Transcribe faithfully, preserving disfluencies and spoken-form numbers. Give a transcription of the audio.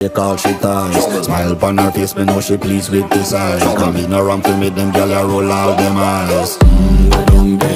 Take all she ties. Smile upon her face, me know she pleased with this eye. Come in around to me, them gyal a roll out them eyes. Mm,